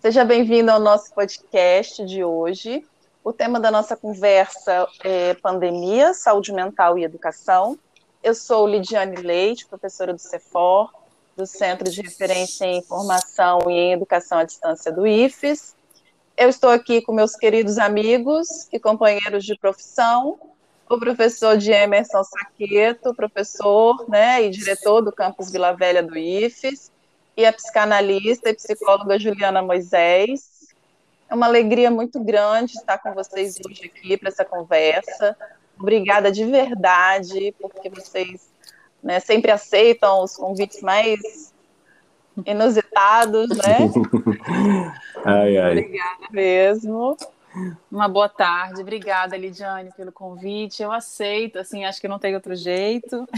Seja bem-vindo ao nosso podcast de hoje. O tema da nossa conversa é pandemia, saúde mental e educação. Eu sou Lidiane Leite, professora do CEFOR, do Centro de Referência em Informação e em Educação à Distância do IFES. Eu estou aqui com meus queridos amigos e companheiros de profissão, o professor de Emerson Saqueto, professor, e diretor do campus Vila Velha do IFES, e a psicanalista e psicóloga Juliana Moisés. É uma alegria muito grande estar com vocês hoje aqui para essa conversa. Obrigada de verdade, porque vocês, sempre aceitam os convites mais inusitados, né? Ai, ai. Obrigada mesmo. Uma boa tarde. Obrigada, Lidiane, pelo convite. Eu aceito, assim, acho que não tem outro jeito.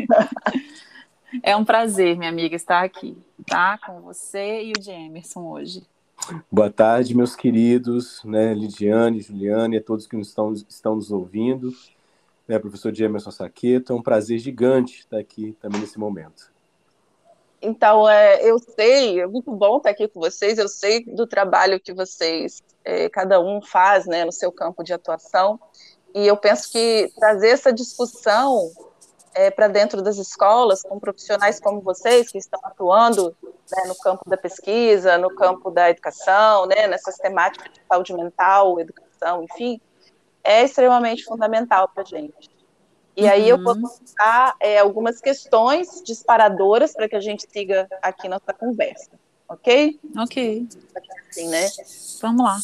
É um prazer, minha amiga, estar aqui, tá? Com você e o de Emerson hoje. Boa tarde, meus queridos, Lidiane, Juliane, a todos que estão nos ouvindo, professor de Emerson Saqueto. É um prazer gigante estar aqui também nesse momento. Então, eu sei, é muito bom estar aqui com vocês, eu sei do trabalho que vocês, cada um faz, no seu campo de atuação, e eu penso que trazer essa discussão para dentro das escolas, com profissionais como vocês, que estão atuando no campo da pesquisa, no campo da educação, nessas temáticas de saúde mental, educação, enfim, é extremamente fundamental para a gente. E aí eu vou colocar algumas questões disparadoras para que a gente siga aqui nossa conversa, ok? Ok. Assim, né? Vamos lá.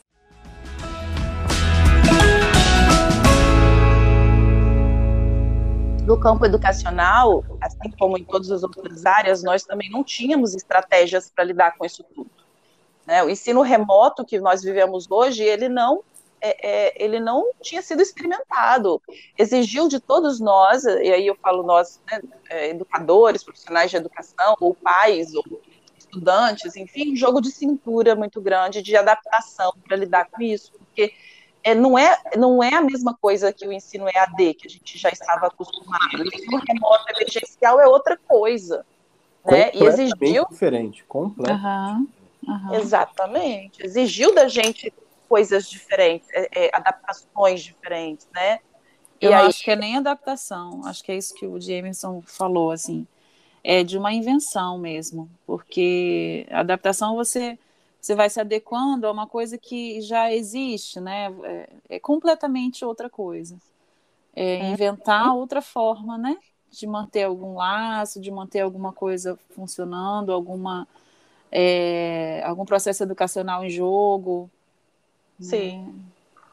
No campo educacional, assim como em todas as outras áreas, nós também não tínhamos estratégias para lidar com isso tudo. O ensino remoto que nós vivemos hoje, ele não tinha sido experimentado. Exigiu de todos nós, e aí eu falo nós, educadores, profissionais de educação, ou pais, ou estudantes, enfim, um jogo de cintura muito grande de adaptação para lidar com isso, porque não é a mesma coisa que o ensino EAD, que a gente já estava acostumado. O ensino remoto emergencial é outra coisa, Completamente E exigiu... diferente, completamente. Exatamente. Exigiu da gente coisas diferentes, adaptações diferentes, né? Eu não acho que é nem adaptação, acho que é isso que o Emerson falou, assim, é de uma invenção mesmo, porque a adaptação você vai se adequando a uma coisa que já existe, né? É completamente outra coisa. É inventar outra forma, né? De manter algum laço, de manter alguma coisa funcionando, algum processo educacional em jogo. Sim. Né?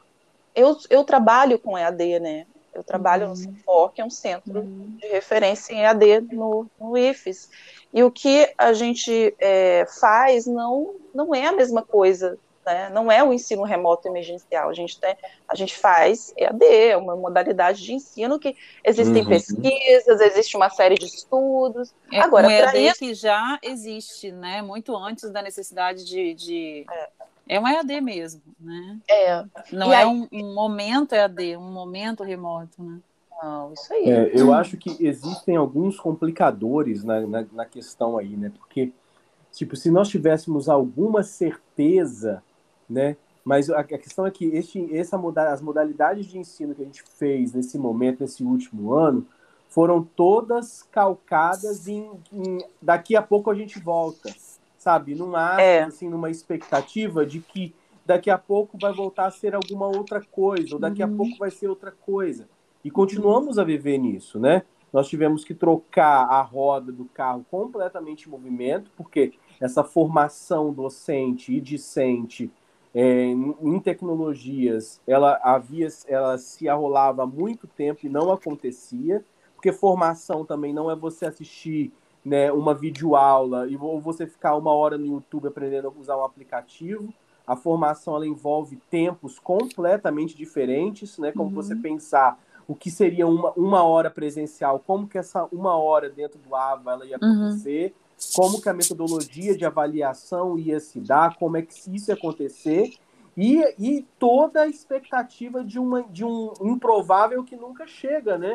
Eu trabalho com EAD, né? Eu trabalho no CEFOR, que é um centro de referência em EAD no IFES. E o que a gente faz não é a mesma coisa, né? Não é o ensino remoto emergencial. A gente faz EAD, é uma modalidade de ensino que existem pesquisas, existe uma série de estudos. Agora, um EAD que já existe, né? Muito antes da necessidade de... É um EAD mesmo, né? Não é um momento EAD, um momento remoto, né? Não, isso aí. Eu acho que existem alguns complicadores na questão aí, né? Porque, tipo, se nós tivéssemos alguma certeza, né? Mas a questão é que as modalidades de ensino que a gente fez nesse momento, nesse último ano, foram todas calcadas em daqui a pouco a gente volta, sabe? Numa expectativa de que daqui a pouco vai voltar a ser alguma outra coisa, ou daqui a pouco vai ser outra coisa. E continuamos a viver nisso, né? Nós tivemos que trocar a roda do carro completamente em movimento, porque essa formação docente e discente em tecnologias, ela se arrolava há muito tempo e não acontecia, porque formação também não é você assistir, né, uma videoaula ou você ficar 1 hora no YouTube aprendendo a usar um aplicativo. A formação ela envolve tempos completamente diferentes, né? Como você pensar o que seria uma hora presencial, como que essa 1 hora dentro do AVA ela ia acontecer, como que a metodologia de avaliação ia se dar, como é que isso ia acontecer, e toda a expectativa de um improvável que nunca chega, né?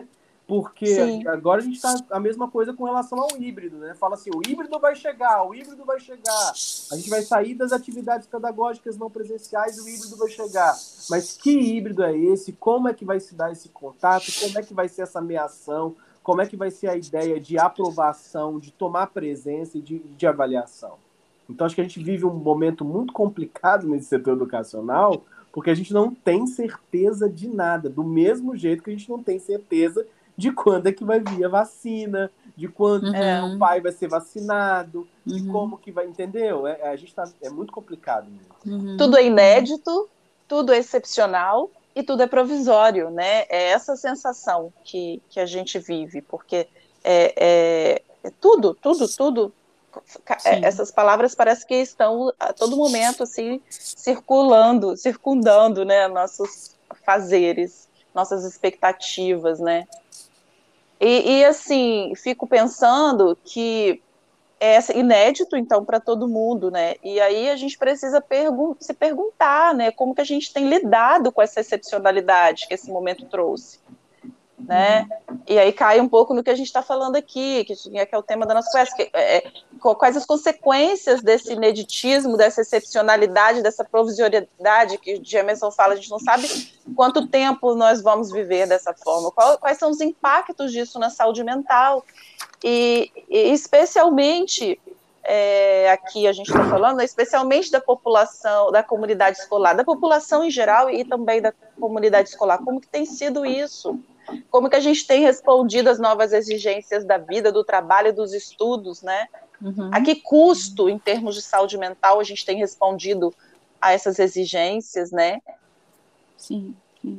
Porque Sim. agora a gente está a mesma coisa com relação ao híbrido, né? Fala assim, o híbrido vai chegar, o híbrido vai chegar. A gente vai sair das atividades pedagógicas não presenciais e o híbrido vai chegar. Mas que híbrido é esse? Como é que vai se dar esse contato? Como é que vai ser essa meação? Como é que vai ser a ideia de aprovação, de tomar presença e de avaliação? Então, acho que a gente vive um momento muito complicado nesse setor educacional, porque a gente não tem certeza de nada, do mesmo jeito que a gente não tem certeza de quando é que vai vir a vacina, de quando o pai vai ser vacinado, de como que vai, entendeu? A gente é muito complicado mesmo. Tudo é inédito, tudo é excepcional e tudo é provisório, né? É essa sensação que a gente vive, porque tudo. Essas palavras parece que estão a todo momento assim circundando, né, nossos fazeres, nossas expectativas, né? E assim, fico pensando que é inédito, então, para todo mundo, né? E aí a gente precisa se perguntar, né, como que a gente tem lidado com essa excepcionalidade que esse momento trouxe, né? E aí cai um pouco no que a gente está falando aqui, que é o tema da nossa conversa, quais as consequências desse ineditismo, dessa excepcionalidade, dessa provisoriedade que o Jameson fala, a gente não sabe quanto tempo nós vamos viver dessa forma, quais são os impactos disso na saúde mental, e especialmente, aqui a gente está falando, especialmente da população, da comunidade escolar, da população em geral e também da comunidade escolar, como que tem sido isso? Como que a gente tem respondido às novas exigências da vida, do trabalho, dos estudos, né? A que custo, em termos de saúde mental, a gente tem respondido a essas exigências, né? Sim.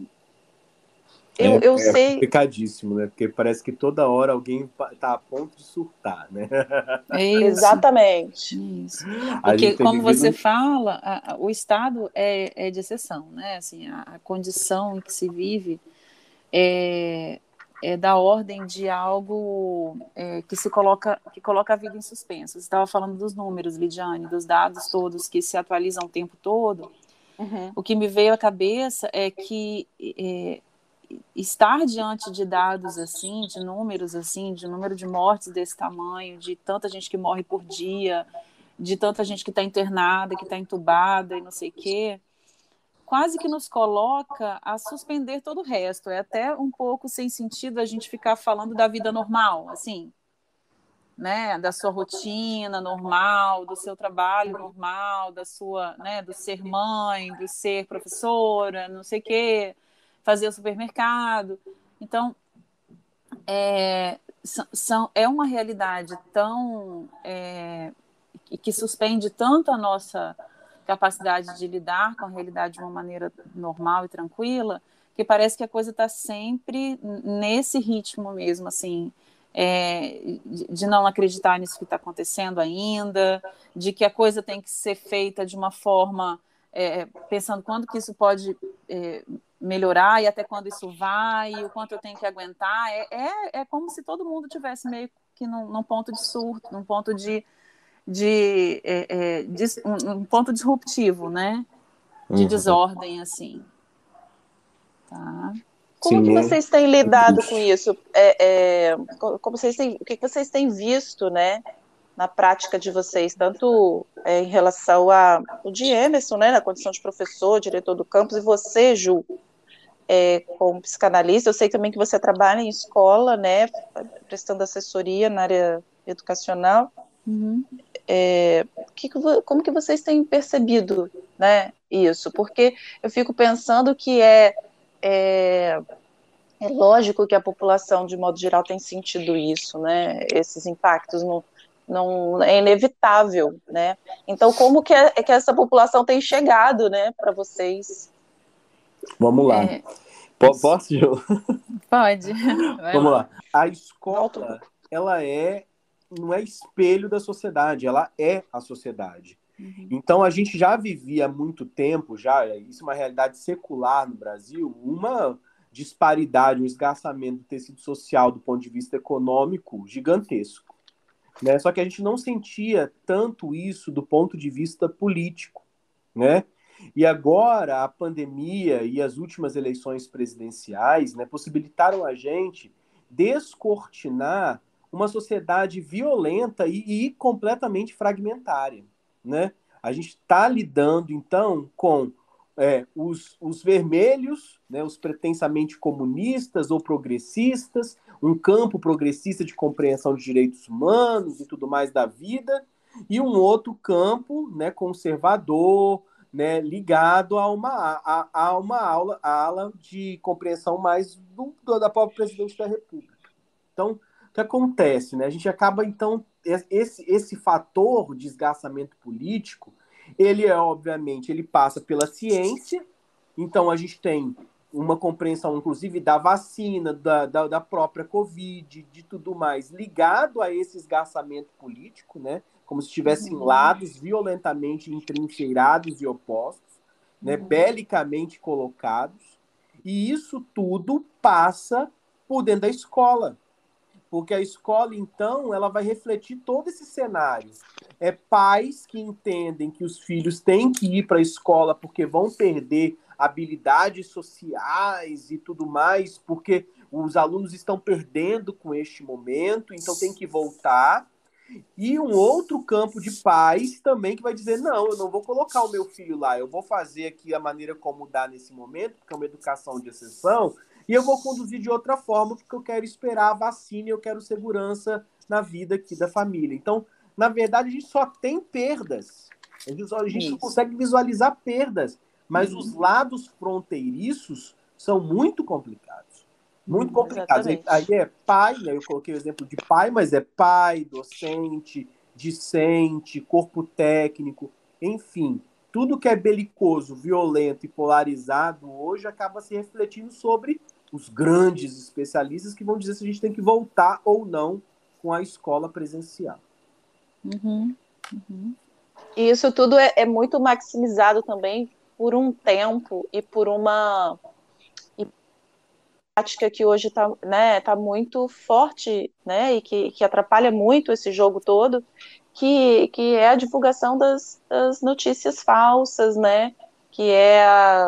Eu sei. Complicadíssimo, né? Porque parece que toda hora alguém está a ponto de surtar, né? Exatamente. Isso. Porque, como você fala, o Estado é de exceção, né? Assim, a condição em que se vive é da ordem de algo que coloca a vida em suspenso. Você estava falando dos números, Lidiane, dos dados todos que se atualizam o tempo todo. O que me veio à cabeça é que estar diante de dados assim, de números assim, de número de mortes desse tamanho, de tanta gente que morre por dia, de tanta gente que está internada, que está entubada e não sei o quê, quase que nos coloca a suspender todo o resto. É até um pouco sem sentido a gente ficar falando da vida normal, assim, né, da sua rotina normal, do seu trabalho normal, da sua, né, do ser mãe, do ser professora, não sei o quê, fazer o supermercado. Então, é uma realidade tão que suspende tanto a nossa capacidade de lidar com a realidade de uma maneira normal e tranquila, que parece que a coisa está sempre nesse ritmo mesmo, assim, de não acreditar nisso que está acontecendo ainda, de que a coisa tem que ser feita de uma forma pensando quando que isso pode melhorar e até quando isso vai, e o quanto eu tenho que aguentar. É como se todo mundo tivesse meio que num ponto de surto, num ponto um ponto disruptivo, né? De desordem, assim. Tá? Como que vocês têm lidado com isso? O que vocês têm visto, né, na prática de vocês, tanto em relação ao de Emerson, né, na condição de professor, diretor do campus, e você, Ju, como psicanalista, eu sei também que você trabalha em escola, né, prestando assessoria na área educacional. Como que vocês têm percebido, né, isso? Porque eu fico pensando que é lógico que a população, de modo geral, tem sentido isso, né? Esses impactos não é inevitável, né? Então, como que essa população tem chegado, né, para vocês? Vamos lá. Posso, Ju? Pode. Vamos lá. A escola, ela não é espelho da sociedade, ela é a sociedade. Então, a gente já vivia há muito tempo, isso é uma realidade secular no Brasil, uma disparidade, um esgarçamento do tecido social do ponto de vista econômico gigantesco, né? Só que a gente não sentia tanto isso do ponto de vista político, né? E agora a pandemia e as últimas eleições presidenciais, né, possibilitaram a gente descortinar uma sociedade violenta e completamente fragmentária, né? A gente está lidando, então, com os vermelhos, né, os pretensamente comunistas ou progressistas, um campo progressista de compreensão de direitos humanos e tudo mais da vida, e um outro campo, né, conservador, né, ligado a uma ala de compreensão mais da própria presidente da República. Então, o que acontece? Né? A gente acaba, então, esse fator de desgastamento político, ele obviamente, ele passa pela ciência, então a gente tem uma compreensão, inclusive, da vacina, da própria Covid, de tudo mais, ligado a esse esgarçamento político, né? Como se tivessem lados violentamente entrincheirados e opostos, né? Belicamente colocados, e isso tudo passa por dentro da escola, porque a escola, então, ela vai refletir todo esse cenário. Pais que entendem que os filhos têm que ir para a escola porque vão perder habilidades sociais e tudo mais, porque os alunos estão perdendo com este momento, então tem que voltar. E um outro campo de pais também que vai dizer, não, eu não vou colocar o meu filho lá, eu vou fazer aqui a maneira como dá nesse momento, porque é uma educação de exceção, e eu vou conduzir de outra forma, porque eu quero esperar a vacina e eu quero segurança na vida aqui da família. Então, na verdade, a gente só tem perdas. A gente não consegue visualizar perdas, mas os lados fronteiriços são muito complicados. Muito complicados. Aí é pai, né? Eu coloquei o exemplo de pai, mas é pai, docente, discente, corpo técnico, enfim. Tudo que é belicoso, violento e polarizado hoje acaba se refletindo sobre os grandes especialistas que vão dizer se a gente tem que voltar ou não com a escola presencial. E isso tudo é muito maximizado também por um tempo e por uma prática que hoje está, né, tá muito forte, né, e que atrapalha muito esse jogo todo, que é a divulgação das notícias falsas, né, que é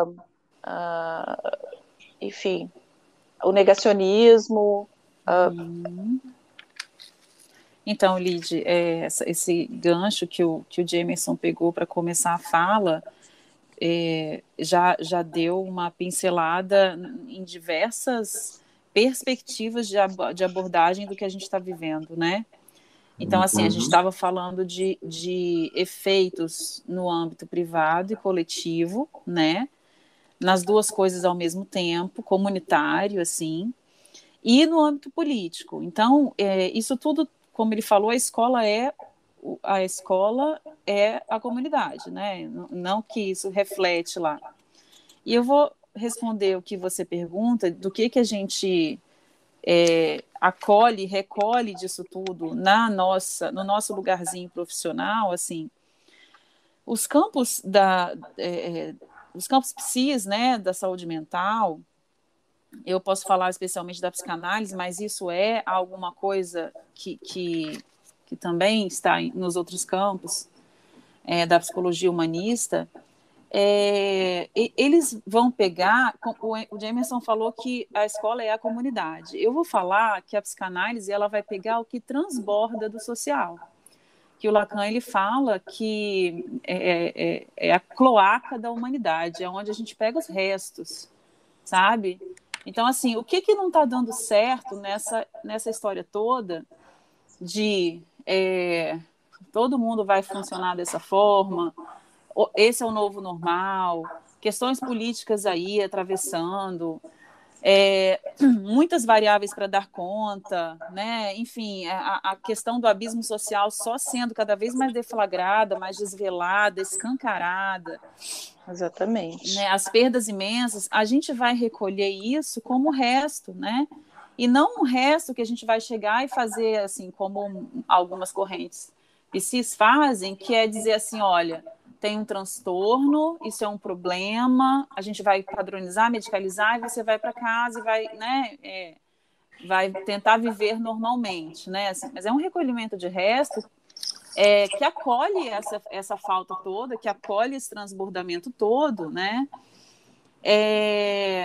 enfim, o negacionismo. Então, Lid, esse gancho que o Jamerson pegou para começar a fala já deu uma pincelada em diversas perspectivas de abordagem do que a gente está vivendo, né? Então, assim, a gente estava falando de efeitos no âmbito privado e coletivo, né? Nas duas coisas ao mesmo tempo, comunitário, assim, e no âmbito político. Então, isso tudo, como ele falou, a escola é a comunidade, né? Não que isso reflete lá. E eu vou responder o que você pergunta, do que a gente acolhe, recolhe disso tudo no nosso lugarzinho profissional, assim, os campos os campos psis, né, da saúde mental, eu posso falar especialmente da psicanálise, mas isso é alguma coisa que também está nos outros campos da psicologia humanista. Eles vão pegar, o Jamerson falou que a escola é a comunidade. Eu vou falar que a psicanálise ela vai pegar o que transborda do social. Que o Lacan ele fala que é a cloaca da humanidade, é onde a gente pega os restos, sabe? Então, assim, o que não está dando certo nessa história toda de todo mundo vai funcionar dessa forma, esse é o novo normal, questões políticas aí atravessando, muitas variáveis para dar conta, né? Enfim, a questão do abismo social só sendo cada vez mais deflagrada, mais desvelada, escancarada. Exatamente. Né? As perdas imensas, a gente vai recolher isso como o resto, né? E não o resto que a gente vai chegar e fazer assim, como algumas correntes psis fazem, que é dizer assim, olha, tem um transtorno, isso é um problema, a gente vai padronizar, medicalizar, e você vai para casa e vai, né, vai tentar viver normalmente, né? Assim, mas é um recolhimento de resto que acolhe essa falta toda, que acolhe esse transbordamento todo, né?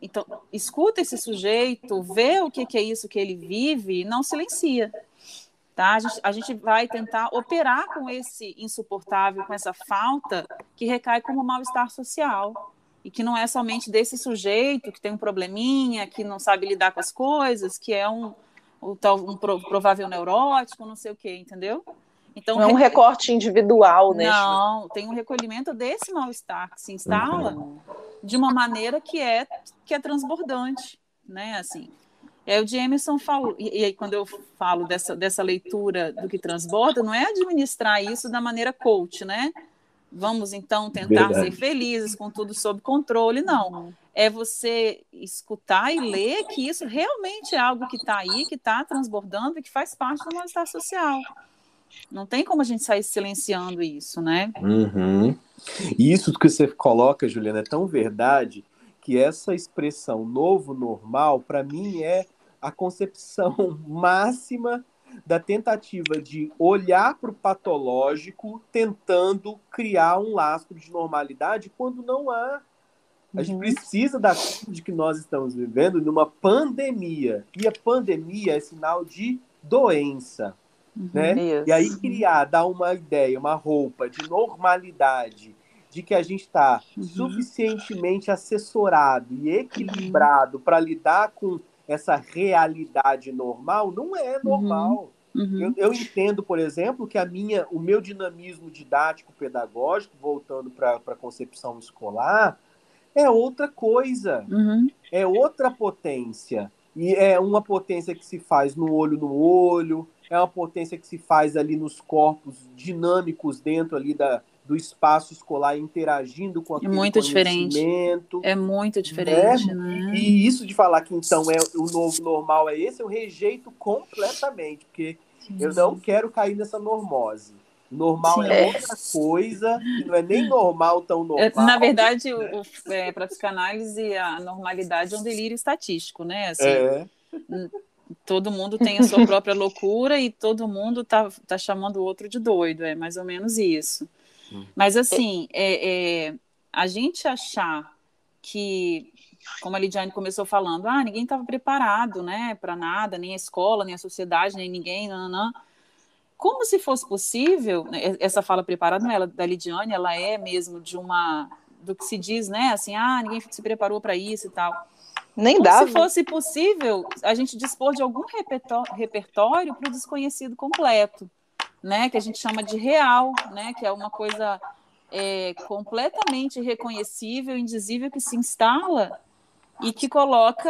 Então, escuta esse sujeito, vê o que é isso que ele vive e não silencia. Tá? A gente vai tentar operar com esse insuportável, com essa falta que recai como mal-estar social. E que não é somente desse sujeito que tem um probleminha, que não sabe lidar com as coisas, que é um provável neurótico, não sei o quê, entendeu? Então, não é um recorte individual, né? Não, tem um recolhimento desse mal-estar que se instala de uma maneira que é transbordante, né? Assim. E aí o Jameson falou, e aí quando eu falo dessa leitura do que transborda, não é administrar isso da maneira coach, né? Vamos então tentar ser felizes com tudo sob controle, não. É você escutar e ler que isso realmente é algo que está aí, que está transbordando e que faz parte do mal-estar social. Não tem como a gente sair silenciando isso, né? E isso que você coloca, Juliana, é tão verdade que essa expressão novo normal, para mim, é a concepção máxima da tentativa de olhar para o patológico tentando criar um lastro de normalidade quando não há. A gente precisa da de que nós estamos vivendo numa pandemia. E a pandemia é sinal de doença. Né? E aí dar uma ideia, uma roupa de normalidade, de que a gente está suficientemente assessorado e equilibrado para lidar com essa realidade normal, não é normal. Eu entendo, por exemplo, que o meu dinamismo didático-pedagógico, voltando para a concepção escolar, é outra coisa, é outra potência. E é uma potência que se faz no olho, é uma potência que se faz ali nos corpos dinâmicos dentro ali do espaço escolar, interagindo com aquele conhecimento. É muito diferente, né? E isso de falar que então o novo normal é esse, eu rejeito completamente, porque eu não quero cair nessa normose. Normal é outra coisa, que não é nem normal tão normal. Na verdade, para a psicanálise, a normalidade é um delírio estatístico, né? Assim, todo mundo tem a sua própria loucura e todo mundo tá chamando o outro de doido, é mais ou menos isso. Mas, assim, a gente achar que, como a Lidiane começou falando, ninguém estava preparado, né, para nada, nem a escola, nem a sociedade, nem ninguém, como se fosse possível, essa fala preparada não é da Lidiane, ela é mesmo do que se diz, né, assim, ninguém se preparou para isso e tal. Nem como dava. se fosse possível a gente dispor de algum repertório para o desconhecido completo, né, que a gente chama de real, né, que é uma coisa completamente reconhecível, indizível, que se instala e que coloca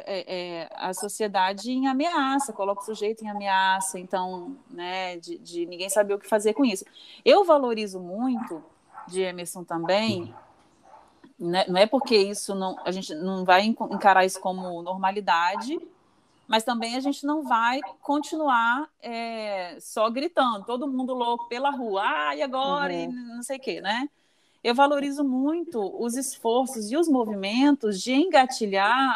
a sociedade em ameaça, coloca o sujeito em ameaça, então, né, de ninguém saber o que fazer com isso. Eu valorizo muito, de Emerson também, né, não é porque isso a gente não vai encarar isso como normalidade, mas também a gente não vai continuar só gritando, todo mundo louco pela rua, e agora, e não sei o quê, né? Eu valorizo muito os esforços e os movimentos de engatilhar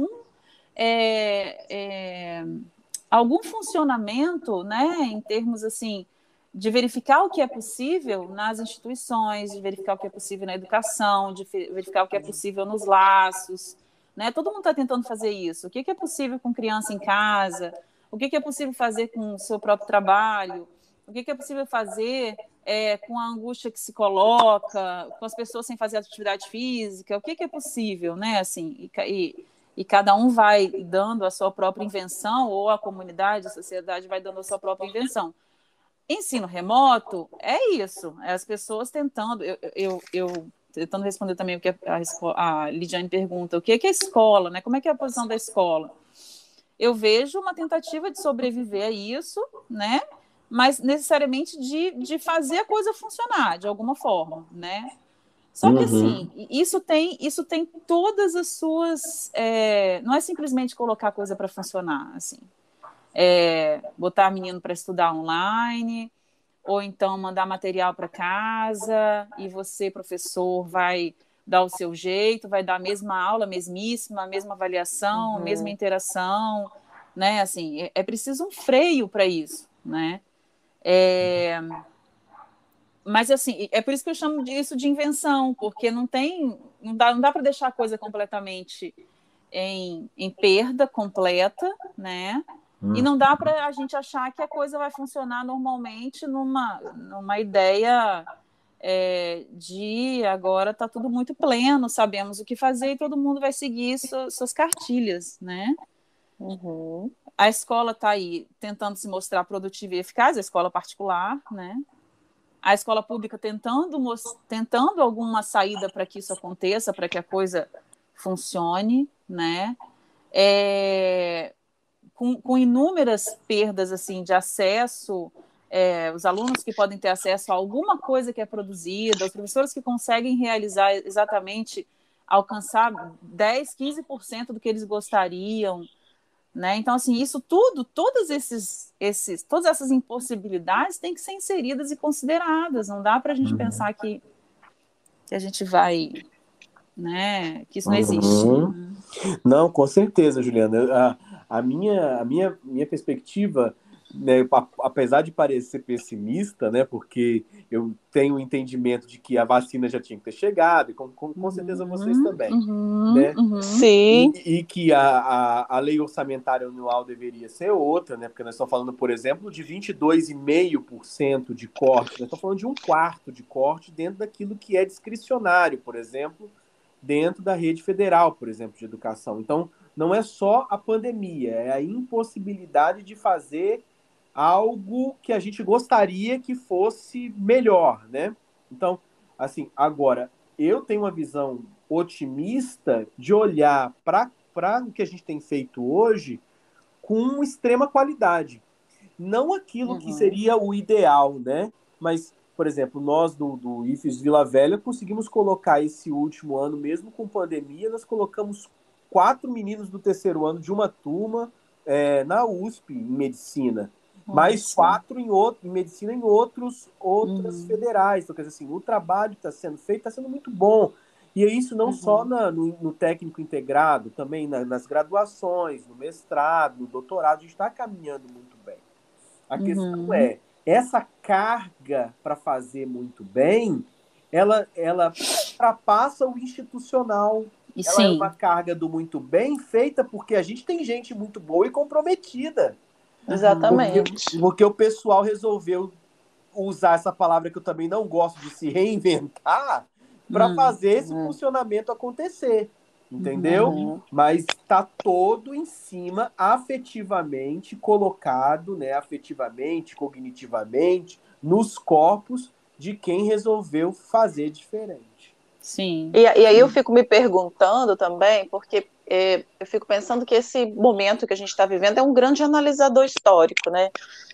algum funcionamento, né, em termos assim, de verificar o que é possível nas instituições, de verificar o que é possível na educação, de verificar o que é possível nos laços, né? Todo mundo está tentando fazer isso. O que é possível com criança em casa? O que é possível fazer com o seu próprio trabalho? O que é possível fazer com a angústia que se coloca, com as pessoas sem fazer atividade física? O que é possível, né? Assim, e cada um vai dando a sua própria invenção, ou a comunidade, a sociedade vai dando a sua própria invenção. Ensino remoto é isso, é as pessoas tentando. Eu tentando responder também o que a Lidiane pergunta, o que é a escola, né? Como é que é a posição da escola? Eu vejo uma tentativa de sobreviver a isso, né? Mas necessariamente de fazer a coisa funcionar de alguma forma, né? Só que assim, isso tem todas as suas, não é simplesmente colocar a coisa para funcionar, assim, botar menino para estudar online, ou então mandar material para casa e você, professor, vai dar o seu jeito, vai dar a mesma aula, mesmíssima, a mesma avaliação, a mesma interação, né? Assim, é preciso um freio para isso, né? Mas assim, é por isso que eu chamo isso de invenção, porque não dá para deixar a coisa completamente em perda completa, né? E não dá para a gente achar que a coisa vai funcionar normalmente numa ideia de agora está tudo muito pleno, sabemos o que fazer e todo mundo vai seguir suas cartilhas, né? Uhum. A escola está aí tentando se mostrar produtiva e eficaz, a escola particular, né? A escola pública tentando alguma saída para que isso aconteça, para que a coisa funcione, né? Com inúmeras perdas assim de acesso, os alunos que podem ter acesso a alguma coisa que é produzida, os professores que conseguem realizar exatamente, alcançar 10, 15% do que eles gostariam, né? Então, assim, isso tudo, todas essas impossibilidades têm que ser inseridas e consideradas. Não dá para a gente pensar que a gente vai, né? Que isso não existe. Não, com certeza, Juliana. A minha perspectiva, né, apesar de parecer pessimista, né, porque eu tenho o entendimento de que a vacina já tinha que ter chegado, e com certeza vocês também, né? Sim. E que a lei orçamentária anual deveria ser outra, né? Porque nós estamos falando, por exemplo, de 22,5% de corte. Nós estamos falando de um quarto de corte dentro daquilo que é discricionário, por exemplo, dentro da rede federal, por exemplo, de educação. Então, não é só a pandemia, é a impossibilidade de fazer algo que a gente gostaria que fosse melhor, né? Então, assim, agora, eu tenho uma visão otimista de olhar para o que a gente tem feito hoje com extrema qualidade. Não aquilo que seria o ideal, né? Mas, por exemplo, nós do IFES Vila Velha conseguimos colocar esse último ano, mesmo com pandemia, nós colocamos 4 meninos do terceiro ano de uma turma na USP, em medicina. Mais 4 em medicina em outras federais. Então, quer dizer assim, o trabalho que está sendo feito está sendo muito bom. E é isso não só no técnico integrado, também nas graduações, no mestrado, no doutorado, a gente está caminhando muito bem. A questão é, essa carga para fazer muito bem, ela ultrapassa o institucional. Ela é uma carga do muito bem feita porque a gente tem gente muito boa e comprometida. Exatamente. Porque o pessoal resolveu usar essa palavra que eu também não gosto de se reinventar para fazer esse funcionamento acontecer. Entendeu? Mas está todo em cima, afetivamente colocado, né, afetivamente, cognitivamente, nos corpos de quem resolveu fazer diferente. Sim. E aí eu fico me perguntando também, porque eu fico pensando que esse momento que a gente está vivendo é um grande analisador histórico, né?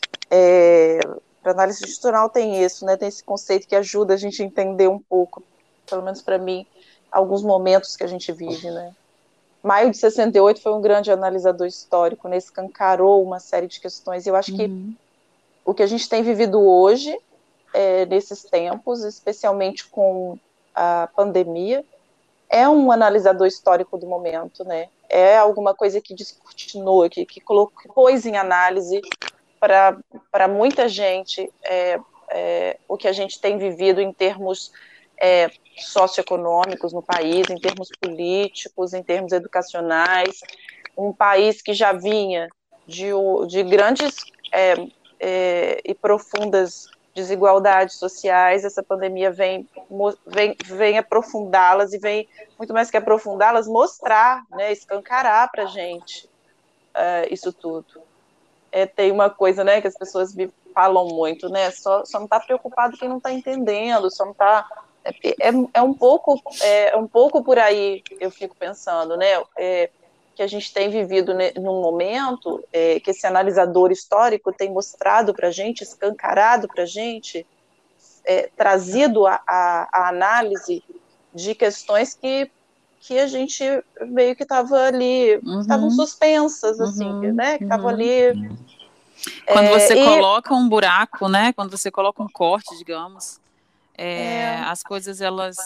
A análise institucional tem isso, né? Tem esse conceito que ajuda a gente a entender um pouco, pelo menos para mim, alguns momentos que a gente vive, né? Maio de 68 foi um grande analisador histórico, né? Escancarou uma série de questões. Eu acho que o que a gente tem vivido hoje, nesses tempos, especialmente com a pandemia, é um analisador histórico do momento, né? É alguma coisa que descortinou, que pôs em análise para muita gente o que a gente tem vivido em termos socioeconômicos no país, em termos políticos, em termos educacionais, um país que já vinha de grandes e profundas desigualdades sociais. Essa pandemia vem aprofundá-las e vem, muito mais que aprofundá-las, mostrar, né, escancarar para a gente isso tudo. Tem uma coisa, né, que as pessoas me falam muito, né, só não está preocupado quem não está entendendo, só não está... um pouco por aí, eu fico pensando, né, que a gente tem vivido num momento que esse analisador histórico tem mostrado para a gente, escancarado para a gente, trazido a análise de questões que a gente meio que estava ali, estavam suspensas, assim, né, que estavam ali... Quando você coloca um buraco, né, quando você coloca um corte, digamos, as coisas,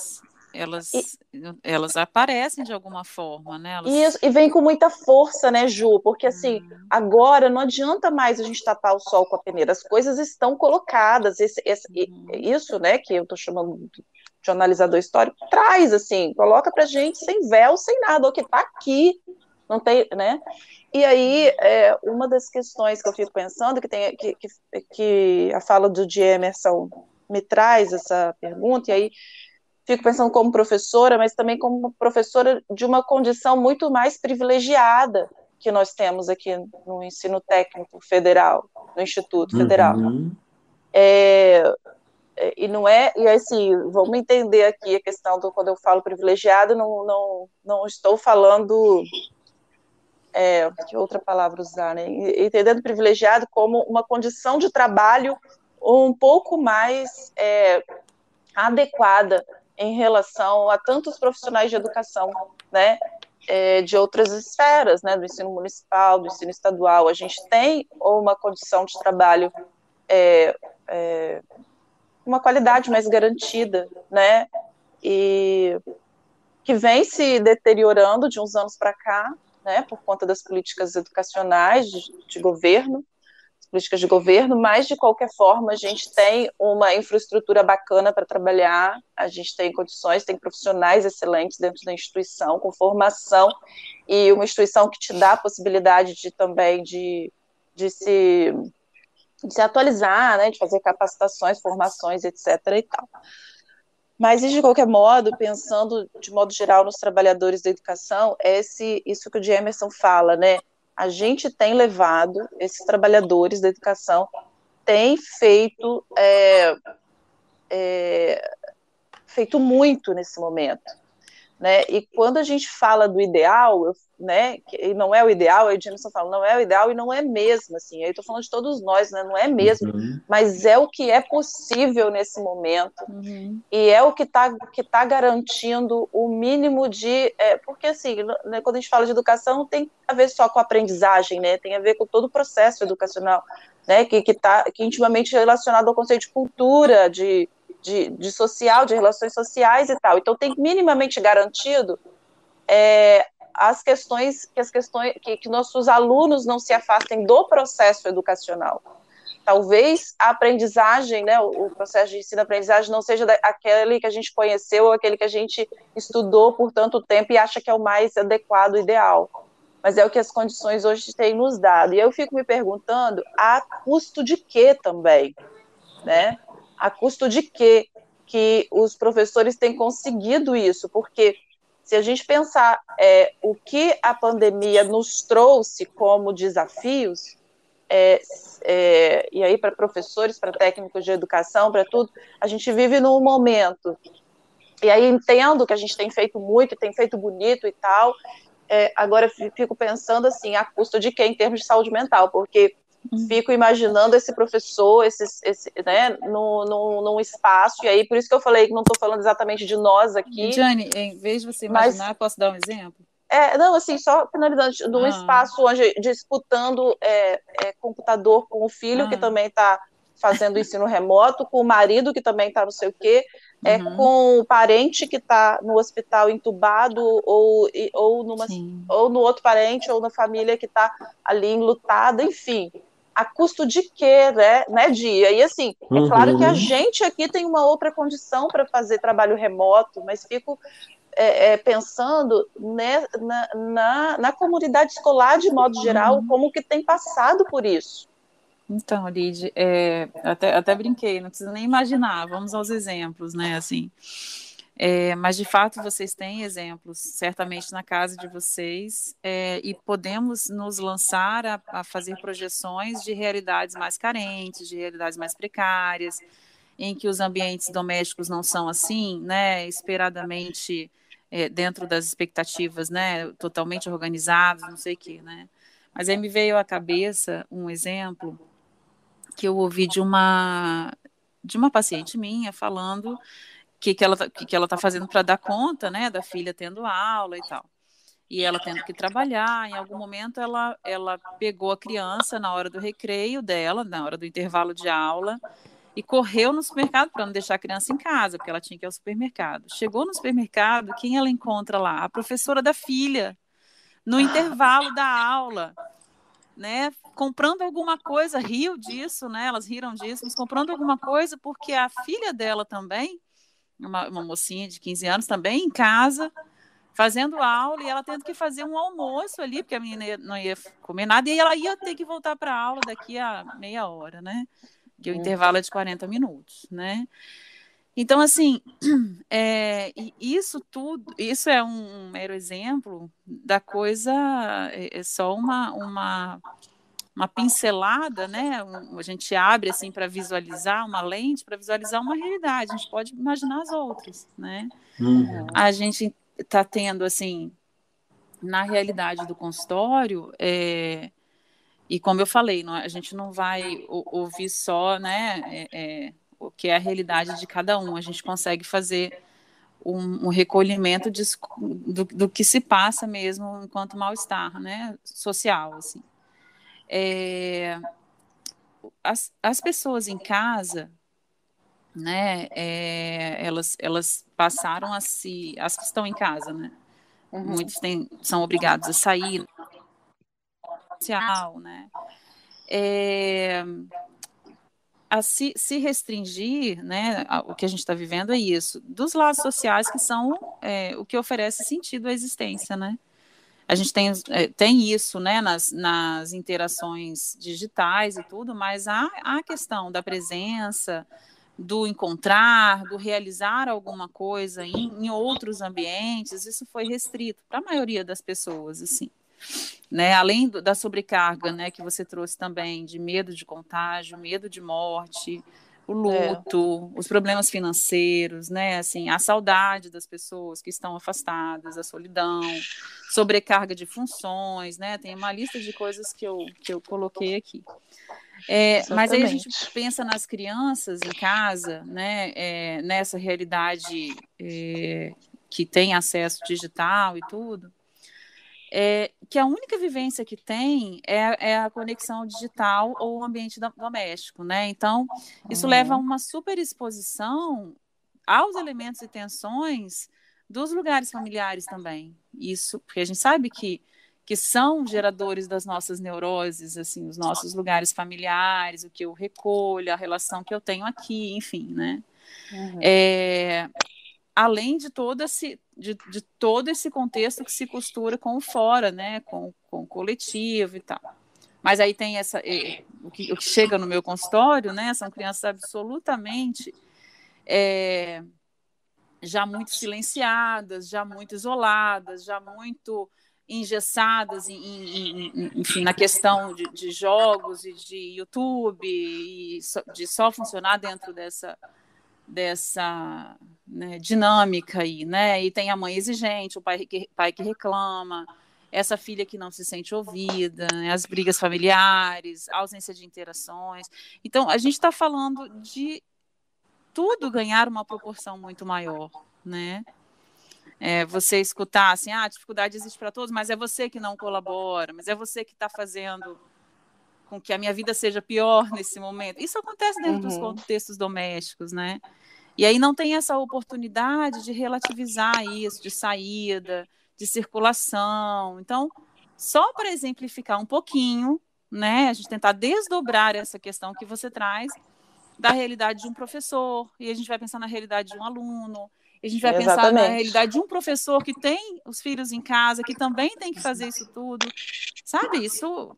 elas aparecem de alguma forma, né? Isso, e vem com muita força, né, Ju? Porque, assim, agora não adianta mais a gente tapar o sol com a peneira, as coisas estão colocadas, isso, né, que eu estou chamando de analisador histórico, traz, assim, coloca pra gente sem véu, sem nada, o que está aqui, não tem, né? E aí, uma das questões que eu fico pensando, que a fala do de Emerson me traz essa pergunta, e aí fico pensando como professora, mas também como professora de uma condição muito mais privilegiada que nós temos aqui no ensino técnico federal, no Instituto Federal. E não é, e assim, vamos entender aqui a questão do, quando eu falo privilegiado, não estou falando, que outra palavra usar, né? Entendendo privilegiado como uma condição de trabalho um pouco mais adequada em relação a tantos profissionais de educação, né? De outras esferas, né? Do ensino municipal, do ensino estadual. A gente tem uma condição de trabalho uma qualidade mais garantida, né? E que vem se deteriorando de uns anos para cá, né? Por conta das políticas educacionais de governo, políticas de governo, mas de qualquer forma a gente tem uma infraestrutura bacana para trabalhar, a gente tem condições, tem profissionais excelentes dentro da instituição, com formação, e uma instituição que te dá a possibilidade de também de se atualizar, né, de fazer capacitações, formações, etc. e tal. Mas, de qualquer modo, pensando de modo geral nos trabalhadores da educação, isso que o Emerson fala, né? A gente tem levado, esses trabalhadores da educação têm feito, feito muito nesse momento. Né? E quando a gente fala do ideal, né, e não é o ideal, aí o Jameson fala, não é o ideal e não é mesmo, assim, aí eu estou falando de todos nós, né, não é mesmo, mas é o que é possível nesse momento, e é o que tá garantindo o mínimo de, porque assim, né, quando a gente fala de educação, não tem a ver só com a aprendizagem, né, tem a ver com todo o processo educacional, né, que é intimamente relacionado ao conceito de cultura, de social, de relações sociais e tal. Então, tem minimamente garantido que nossos alunos não se afastem do processo educacional. Talvez a aprendizagem, né, o processo de ensino-aprendizagem não seja aquele que a gente conheceu ou aquele que a gente estudou por tanto tempo e acha que é o mais adequado, ideal. Mas é o que as condições hoje têm nos dado. E eu fico me perguntando, a custo de quê também, né? A custo de quê que os professores têm conseguido isso? Porque se a gente pensar o que a pandemia nos trouxe como desafios, e aí para professores, para técnicos de educação, para tudo, a gente vive num momento, e aí entendo que a gente tem feito muito, tem feito bonito e tal, agora fico pensando assim, a custo de quê em termos de saúde mental, porque fico imaginando esse professor, né, num espaço, e aí por isso que eu falei que não estou falando exatamente de nós aqui. Jane, em vez de você imaginar, posso dar um exemplo? Não, assim, só finalizando, num espaço onde disputando computador com o filho, que também está fazendo ensino remoto, com o marido, que também está não sei o quê, com o parente que está no hospital entubado, ou no outro parente, ou na família que está ali enlutada, enfim. A custo de quê, né, Dia? E assim, é claro que a gente aqui tem uma outra condição para fazer trabalho remoto, mas fico pensando na comunidade escolar de modo geral, como que tem passado por isso. Então, Lid, até brinquei, não precisa nem imaginar, vamos aos exemplos, né, assim, mas de fato vocês têm exemplos, certamente na casa de vocês, e podemos nos lançar a fazer projeções de realidades mais carentes, de realidades mais precárias, em que os ambientes domésticos não são assim, né, esperadamente dentro das expectativas, né, totalmente organizados, não sei o quê, né. Mas aí me veio à cabeça um exemplo que eu ouvi de uma paciente minha falando que ela está fazendo para dar conta, né, da filha tendo aula e tal. E ela tendo que trabalhar, em algum momento ela pegou a criança na hora do recreio dela, na hora do intervalo de aula, e correu no supermercado para não deixar a criança em casa, porque ela tinha que ir ao supermercado. Chegou no supermercado, quem ela encontra lá? A professora da filha, no intervalo da aula, né? Comprando alguma coisa, riu disso, né? Elas riram disso, mas comprando alguma coisa porque a filha dela também, uma mocinha de 15 anos, também em casa, fazendo aula e ela tendo que fazer um almoço ali, porque a menina não ia comer nada, e ela ia ter que voltar para a aula daqui a meia hora, né? Que o intervalo é de 40 minutos, né? Então, assim, isso tudo, isso é um mero exemplo da coisa, é só uma pincelada, né? A gente abre assim para visualizar uma lente, para visualizar uma realidade. A gente pode imaginar as outras, né? A gente está tendo assim, na realidade do consultório, e como eu falei, a gente não vai ouvir só, né? O que é a realidade de cada um. A gente consegue fazer um recolhimento do que se passa mesmo enquanto mal-estar, né? Social, assim. As pessoas em casa, né, elas passaram as que estão em casa, né, muitos são obrigados a sair, social, né, a se restringir, né, o que a gente está vivendo é isso, dos laços sociais que são o que oferece sentido à existência, né. A gente tem isso, né, nas interações digitais e tudo, mas a questão da presença, do encontrar, do realizar alguma coisa em outros ambientes, isso foi restrito para a maioria das pessoas, assim, né? Além da sobrecarga, né, que você trouxe também, de medo de contágio, medo de morte, o luto, os problemas financeiros, né, assim, a saudade das pessoas que estão afastadas, a solidão, sobrecarga de funções, né, tem uma lista de coisas que eu coloquei aqui. Mas aí a gente pensa nas crianças em casa, né, nessa realidade que tem acesso digital e tudo, que a única vivência que tem é a conexão digital ou o ambiente doméstico, né? Então, isso leva a uma superexposição aos elementos e tensões dos lugares familiares também. Isso, porque a gente sabe que são geradores das nossas neuroses, assim, os nossos lugares familiares, o que eu recolho, a relação que eu tenho aqui, enfim, né? Além de todo esse contexto que se costura com o fora, né, com o coletivo e tal. Mas aí tem o que chega no meu consultório, né, são crianças absolutamente já muito silenciadas, já muito isoladas, já muito engessadas, enfim, na questão de jogos e de YouTube, e de só funcionar dentro dessa né, dinâmica aí, né? E tem a mãe exigente, o pai que reclama, essa filha que não se sente ouvida, né? As brigas familiares, a ausência de interações. Então, a gente está falando de tudo ganhar uma proporção muito maior, né? Você escutar assim, a dificuldade existe para todos, mas é você que não colabora, mas é você que está fazendo com que a minha vida seja pior nesse momento. Isso acontece dentro dos contextos domésticos, né? E aí não tem essa oportunidade de relativizar isso, de saída, de circulação. Então, só para exemplificar um pouquinho, né, a gente tentar desdobrar essa questão que você traz da realidade de um professor, e a gente vai pensar na realidade de um aluno, e a gente vai pensar na realidade de um professor que tem os filhos em casa, que também tem que fazer isso tudo. Sabe, isso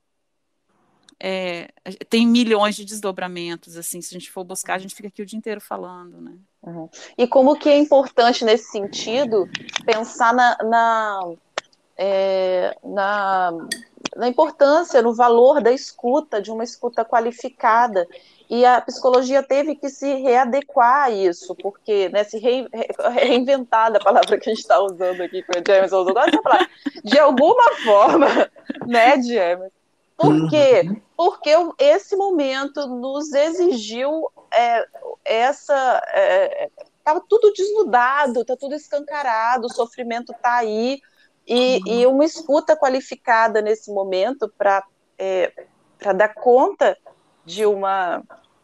tem milhões de desdobramentos, assim, se a gente for buscar, a gente fica aqui o dia inteiro falando, né? E como que é importante nesse sentido pensar na importância, no valor da escuta, de uma escuta qualificada. E a psicologia teve que se readequar a isso, porque, né, se reinventar, a palavra que a gente está usando aqui, que o Jameson usou, agora você falar, de alguma forma, né, Jameson? Por quê? Porque esse momento nos exigiu estava tudo desnudado, está tudo escancarado, o sofrimento está aí, e uma escuta qualificada nesse momento para dar conta de uma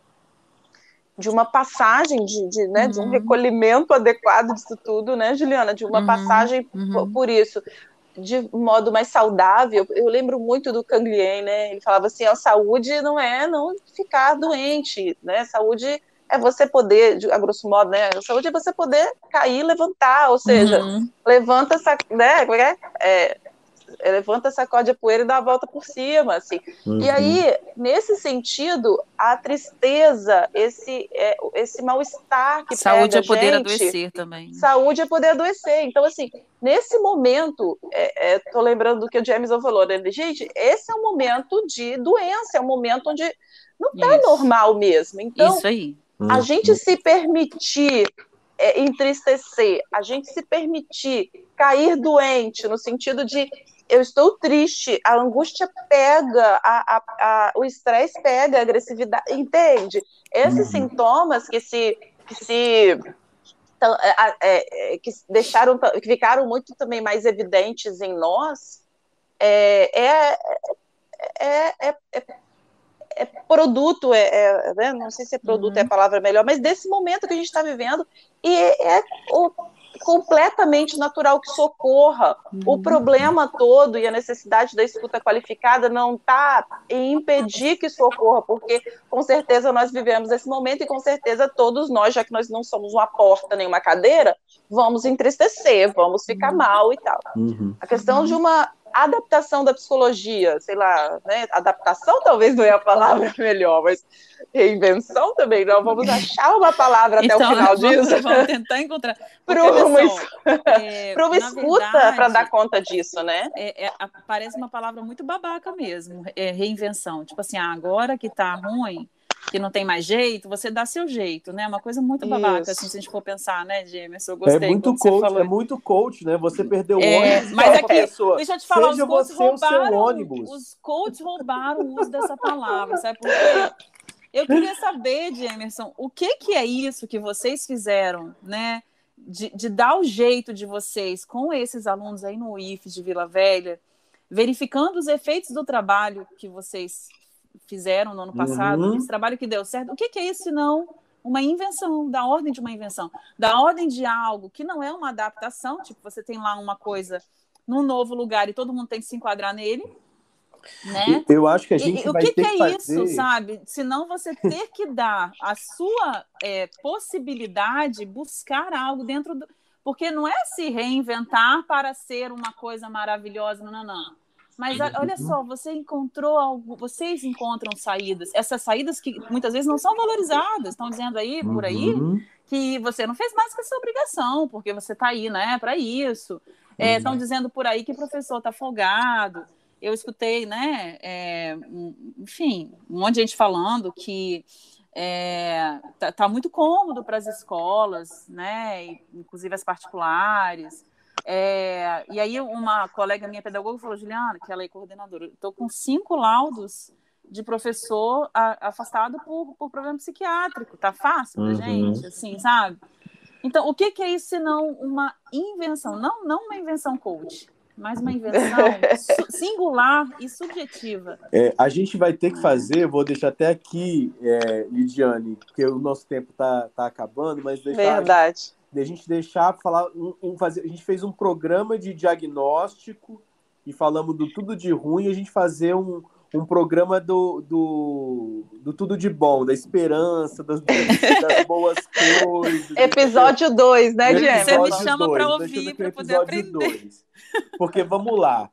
passagem, né, de um recolhimento adequado disso tudo, né, Juliana? De uma passagem por isso, de modo mais saudável. Eu lembro muito do Canguilhem, né? Ele falava assim, a saúde não é não ficar doente, né? Saúde é você poder, a grosso modo, né? A saúde é você poder cair e levantar, ou seja, levanta essa, né? Levanta, sacode a poeira e dá a volta por cima, assim. E aí, nesse sentido, a tristeza, esse mal-estar que saúde pega é poder a gente... adoecer também. Saúde é poder adoecer. Então, assim, nesse momento, tô lembrando do que o Jameson falou, né? Gente, esse é um momento de doença, é um momento onde não tá normal mesmo. Então, isso aí. A gente se permitir entristecer, a gente se permitir cair doente, no sentido de eu estou triste, a angústia pega, o estresse pega, a agressividade, entende? Esses sintomas que deixaram, que ficaram muito também mais evidentes em nós, produto, né? Não sei se produto é a palavra melhor, mas desse momento que a gente está vivendo, e completamente natural que socorra. O problema todo e a necessidade da escuta qualificada não está em impedir que socorra, porque com certeza nós vivemos esse momento e com certeza todos nós, já que nós não somos uma porta nem uma cadeira, vamos entristecer, vamos ficar mal e tal. A questão de uma adaptação da psicologia, sei lá, né? Adaptação talvez não é a palavra melhor, mas reinvenção também não. Vamos achar uma palavra até o final disso. Vamos tentar encontrar. Para uma escuta para dar conta disso, né? Parece uma palavra muito babaca mesmo, reinvenção. Tipo assim, agora que tá ruim, que não tem mais jeito, você dá seu jeito, né? Uma coisa muito babaca, assim, se a gente for pensar, né, Jamerson? Eu gostei muito quando coach, você falou. É muito coach, né? Você perdeu o ônibus e mas fala aqui, pra pessoa, deixa eu te falar, seja você o seu ônibus. Os coaches roubaram o uso dessa palavra, sabe por quê? Eu queria saber, Jamerson, o que é isso que vocês fizeram, né? De dar o jeito de vocês com esses alunos aí no IFES de Vila Velha, verificando os efeitos do trabalho que vocês fizeram no ano passado, esse trabalho que deu certo. O que é isso, senão uma invenção, da ordem de uma invenção, da ordem de algo que não é uma adaptação, tipo, você tem lá uma coisa num novo lugar e todo mundo tem que se enquadrar nele, né? Eu acho que a gente vai ter que é fazer... isso, sabe? Senão você ter que dar a sua possibilidade, buscar algo dentro do... Porque não é se reinventar para ser uma coisa maravilhosa, não. Mas olha só, você encontrou algo, vocês encontram saídas, essas saídas que muitas vezes não são valorizadas, estão dizendo aí, por aí, que você não fez mais que a sua obrigação, porque você está aí, né, para isso. Estão dizendo por aí que o professor está folgado. Eu escutei, né, enfim, um monte de gente falando que tá muito cômodo para as escolas, né, inclusive as particulares. E aí uma colega minha pedagoga falou, Juliana, que ela é coordenadora, estou com 5 laudos de professor afastado por problema psiquiátrico, tá fácil pra gente, assim, sabe? Então, o que é isso senão uma invenção? Não uma invenção coach, mas uma invenção singular e subjetiva. A gente vai ter que fazer, vou deixar até aqui, Lidiane, porque o nosso tempo tá acabando, mas Verdade. A gente deixar falar, a gente fez um programa de diagnóstico e falamos do tudo de ruim, a gente fazer um programa do tudo de bom, da esperança, das boas coisas. Episódio 2, né, Diego? Você me chama para ouvir, para poder aprender. 2. Porque, vamos lá,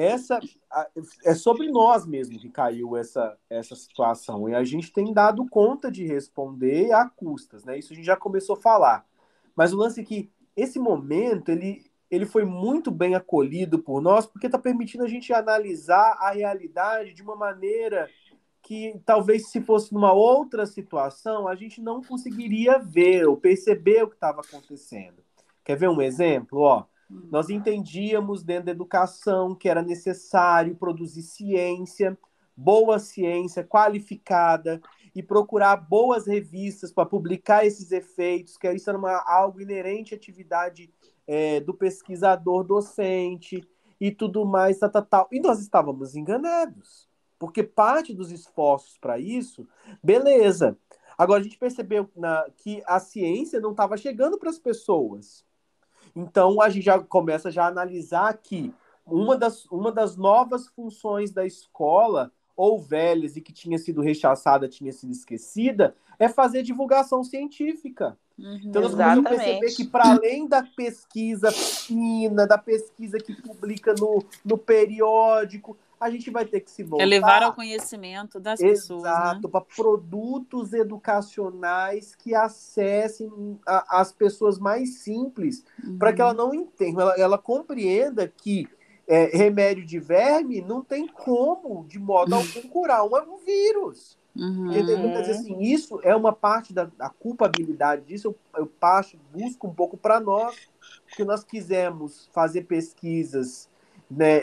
é sobre nós mesmo que caiu essa situação, e a gente tem dado conta de responder a custas, né? Isso a gente já começou a falar. Mas o lance é que esse momento, ele foi muito bem acolhido por nós, porque está permitindo a gente analisar a realidade de uma maneira que talvez se fosse numa outra situação, a gente não conseguiria ver ou perceber o que estava acontecendo. Quer ver um exemplo? Nós entendíamos dentro da educação que era necessário produzir ciência, boa ciência, qualificada, e procurar boas revistas para publicar esses efeitos, que isso era algo inerente à atividade do pesquisador docente e tudo mais, tal. E nós estávamos enganados, porque parte dos esforços para isso, beleza. Agora, a gente percebeu que a ciência não estava chegando para as pessoas. Então, a gente já começa a analisar que uma das novas funções da escola, ou velhas e que tinha sido rechaçada, tinha sido esquecida, é fazer divulgação científica. Então, nós precisamos perceber que, para além da pesquisa fina, da pesquisa que publica no periódico, a gente vai ter que se voltar... É levar ao conhecimento das pessoas, exato, né? para produtos educacionais que acessem as pessoas mais simples, para que ela não entenda, ela compreenda que remédio de verme não tem como, de modo algum, curar um vírus. Entendeu? Quer dizer assim, isso é uma parte da culpabilidade disso, eu busco um pouco para nós, porque nós quisemos fazer pesquisas, né,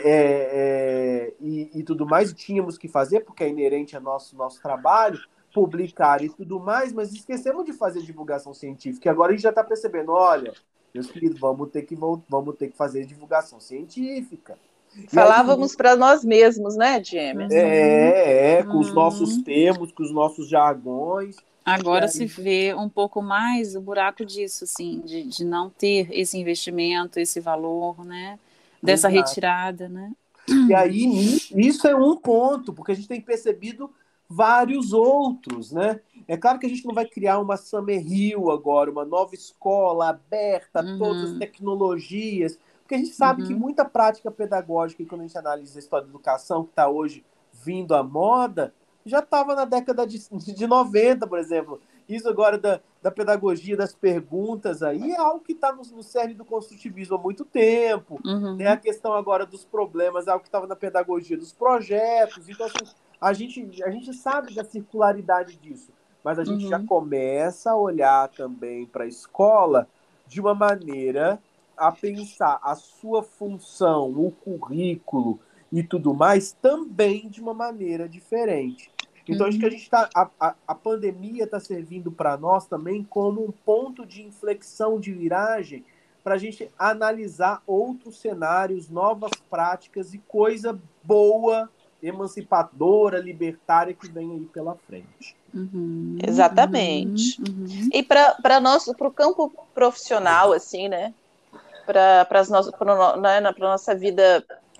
e tudo mais, e tínhamos que fazer, porque é inerente ao nosso trabalho, publicar e tudo mais, mas esquecemos de fazer divulgação científica, e agora a gente já está percebendo, olha, meus queridos, vamos ter que fazer divulgação científica. Falávamos para nós mesmos, né, James? Com os nossos termos, com os nossos jargões. Agora se vê um pouco mais o buraco disso, assim, de não ter esse investimento, esse valor, né? Dessa retirada, né? E aí, isso é um ponto, porque a gente tem percebido vários outros, né? É claro que a gente não vai criar uma Summer Hill agora, uma nova escola aberta a todas as tecnologias, porque a gente sabe que muita prática pedagógica, e quando a gente analisa a história da educação, que está hoje vindo à moda, já estava na década de 90, por exemplo. Isso agora da pedagogia, das perguntas aí, é algo que está no cerne do construtivismo há muito tempo. Né? A questão agora dos problemas, é algo que estava na pedagogia dos projetos. Então, assim, a gente sabe da circularidade disso, mas a gente já começa a olhar também para a escola de uma maneira a pensar a sua função, o currículo e tudo mais também de uma maneira diferente. Então, acho que a pandemia está servindo para nós também como um ponto de inflexão, de viragem, para a gente analisar outros cenários, novas práticas e coisa boa, emancipadora, libertária que vem aí pela frente. Exatamente. E para o campo profissional, assim, né? Para a nossa vida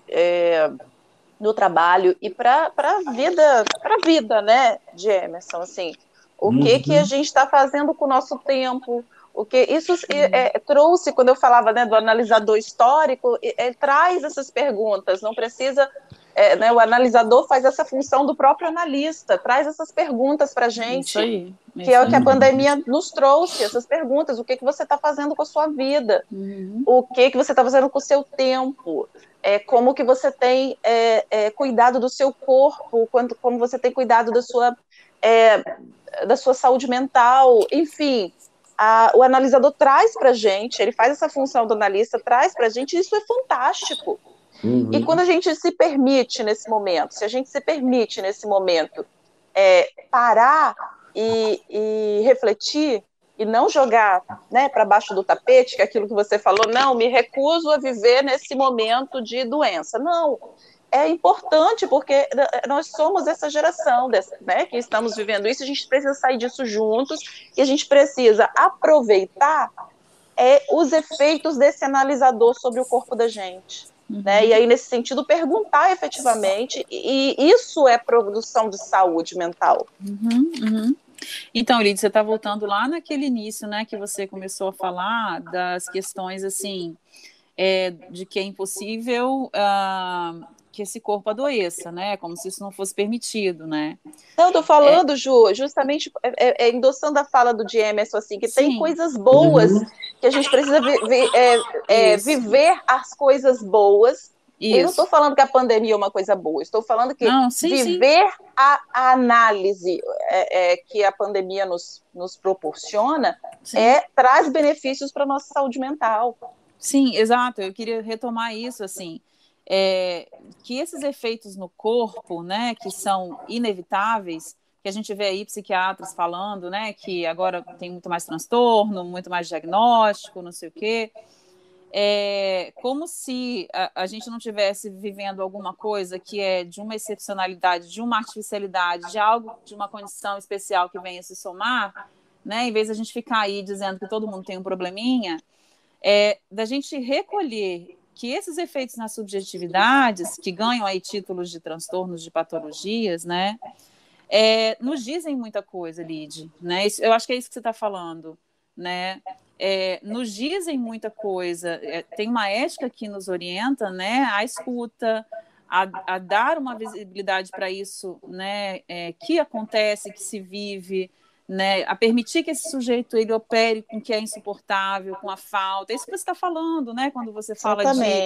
no trabalho e para a vida, né, de Emerson, assim, o que a gente está fazendo com o nosso tempo, o que isso trouxe, quando eu falava, né, do analisador histórico, traz essas perguntas, não precisa, né, o analisador faz essa função do próprio analista, traz essas perguntas para a gente, isso aí. Que é o que a pandemia nos trouxe, essas perguntas, o que você está fazendo com a sua vida, o que você está fazendo com o seu tempo, como que você tem cuidado do seu corpo, como você tem cuidado da sua saúde mental, enfim, o analisador traz para a gente, ele faz essa função do analista, traz para a gente, isso é fantástico. E quando a gente se permite nesse momento, se a gente se permite nesse momento parar e refletir, e não jogar, né, para baixo do tapete, que é aquilo que você falou, não, me recuso a viver nesse momento de doença. Não, é importante, porque nós somos essa geração, né, que estamos vivendo isso, a gente precisa sair disso juntos, e a gente precisa aproveitar os efeitos desse analisador sobre o corpo da gente. Né? E aí, nesse sentido, perguntar efetivamente, e isso é produção de saúde mental. Então, Lídia, você está voltando lá naquele início, né, que você começou a falar das questões, assim, de que é impossível que esse corpo adoeça, né, como se isso não fosse permitido, né. Não, estou falando, Ju, justamente endossando a fala do Emerson, assim, que tem coisas boas, que a gente precisa viver as coisas boas. Eu não estou falando que a pandemia é uma coisa boa, estou falando que viver a análise que a pandemia nos proporciona traz benefícios para a nossa saúde mental. Sim, exato, eu queria retomar isso, assim, que esses efeitos no corpo, né, que são inevitáveis, que a gente vê aí psiquiatras falando, né, que agora tem muito mais transtorno, muito mais diagnóstico, não sei o quê, como se a gente não estivesse vivendo alguma coisa que é de uma excepcionalidade, de uma artificialidade, de algo, de uma condição especial que venha se somar, né, em vez de a gente ficar aí dizendo que todo mundo tem um probleminha, da gente recolher que esses efeitos nas subjetividades, que ganham aí títulos de transtornos, de patologias, né, nos dizem muita coisa, Lid, né? Eu acho que é isso que você está falando, né? Nos dizem muita coisa. Tem uma ética que nos orienta, né, à escuta, a dar uma visibilidade para isso, né, que acontece, que se vive, né, a permitir que esse sujeito ele opere com o que é insuportável, com a falta. É isso que você está falando, né, quando você fala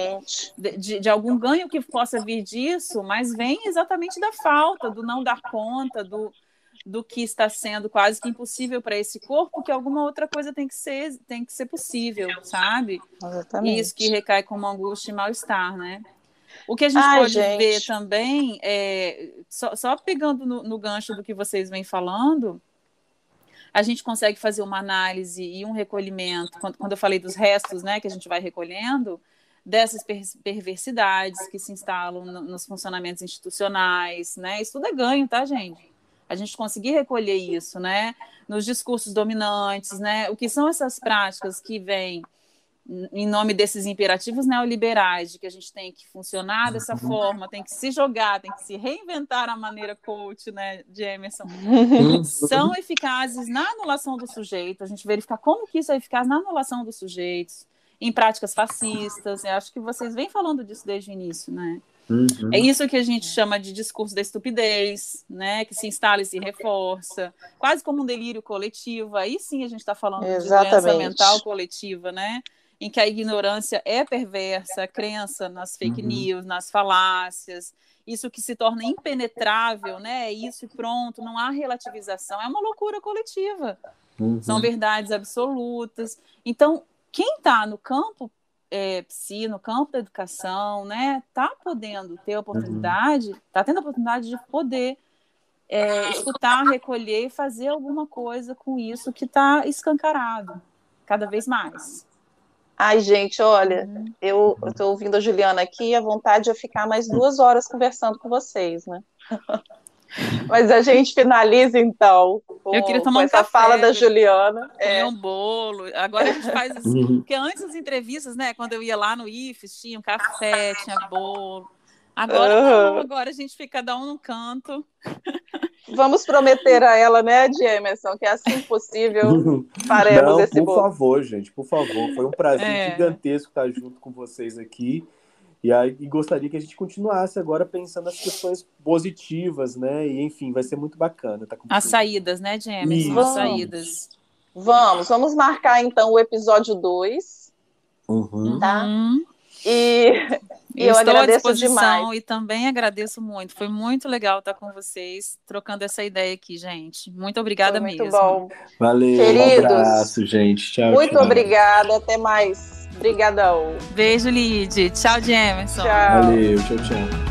de algum ganho que possa vir disso, mas vem exatamente da falta, do não dar conta, do que está sendo quase que impossível para esse corpo, que alguma outra coisa tem que ser possível, sabe? Exatamente. E isso que recai como angústia e mal-estar, né? O que a gente pode ver também, só pegando no gancho do que vocês vêm falando, a gente consegue fazer uma análise e um recolhimento, quando eu falei dos restos, né, que a gente vai recolhendo, dessas perversidades que se instalam nos funcionamentos institucionais, né? Isso tudo é ganho, tá, gente? A gente conseguir recolher isso, né? Nos discursos dominantes, né? O que são essas práticas que vêm em nome desses imperativos neoliberais, de que a gente tem que funcionar dessa forma, tem que se jogar, tem que se reinventar a maneira coach, né, de Emerson, são eficazes na anulação do sujeito, a gente verificar como que isso é eficaz na anulação dos sujeitos, em práticas fascistas. Eu acho que vocês vêm falando disso desde o início, né? É isso que a gente chama de discurso da estupidez, né, que se instala e se reforça, quase como um delírio coletivo. Aí sim a gente está falando de doença mental coletiva, né, em que a ignorância é perversa, a crença nas fake news, nas falácias, isso que se torna impenetrável, né, isso e pronto, não há relativização, é uma loucura coletiva, são verdades absolutas. Então, quem está no campo no campo da educação, né, está podendo ter a oportunidade, está tendo a oportunidade de poder escutar, recolher e fazer alguma coisa com isso que está escancarado, cada vez mais. Ai, gente, olha, eu estou ouvindo a Juliana aqui e a vontade é ficar mais 2 horas conversando com vocês, né? Mas a gente finaliza, então, eu queria tomar essa fala da Juliana. Comer um bolo. Agora a gente faz assim, porque antes das entrevistas, né, quando eu ia lá no IFES, tinha um café, tinha bolo. Agora não, agora a gente fica cada um num canto. Vamos prometer a ela, né, de Emerson, que assim possível faremos esse bolo. Por favor, gente, por favor. Foi um prazer gigantesco estar junto com vocês aqui. E gostaria que a gente continuasse agora pensando nas questões positivas, né? E, enfim, vai ser muito bacana. As saídas, né, de Emerson? As saídas. Vamos marcar, então, o episódio 2. Tá? E eu agradeço demais. E também agradeço muito. Foi muito legal estar com vocês, trocando essa ideia aqui, gente. Muito obrigada mesmo. Muito bom. Valeu, queridos, um abraço, gente. Tchau, muito obrigada, até mais. Obrigadão. Beijo, Lid. Tchau, Emerson. Tchau. Valeu, tchau.